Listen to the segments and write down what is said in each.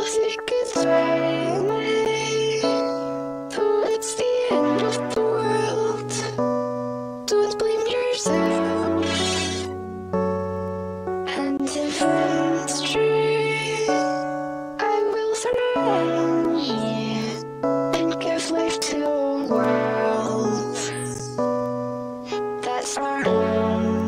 think it's raining, though it's the end of the world. Don't blame yourself, and if it's true, I will surrender and give life to a world that's our own.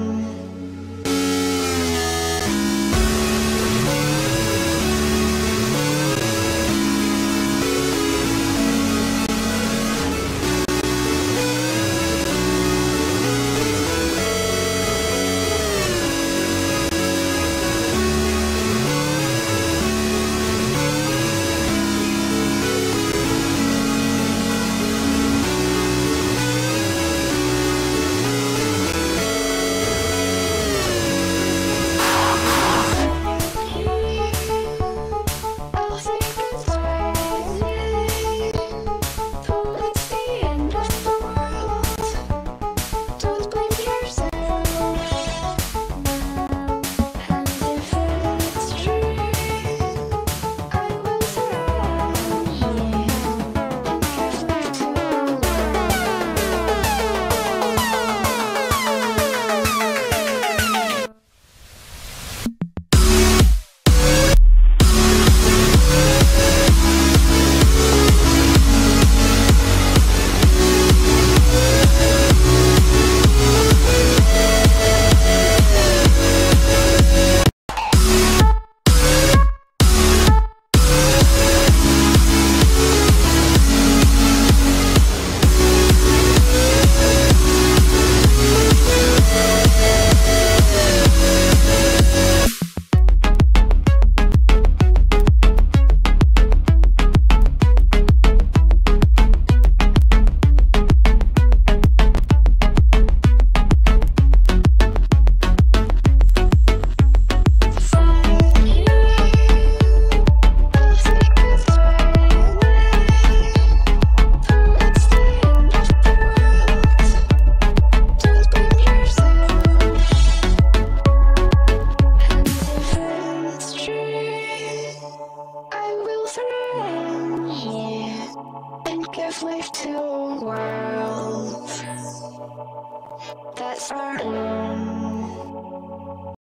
And give life to a world that's our own.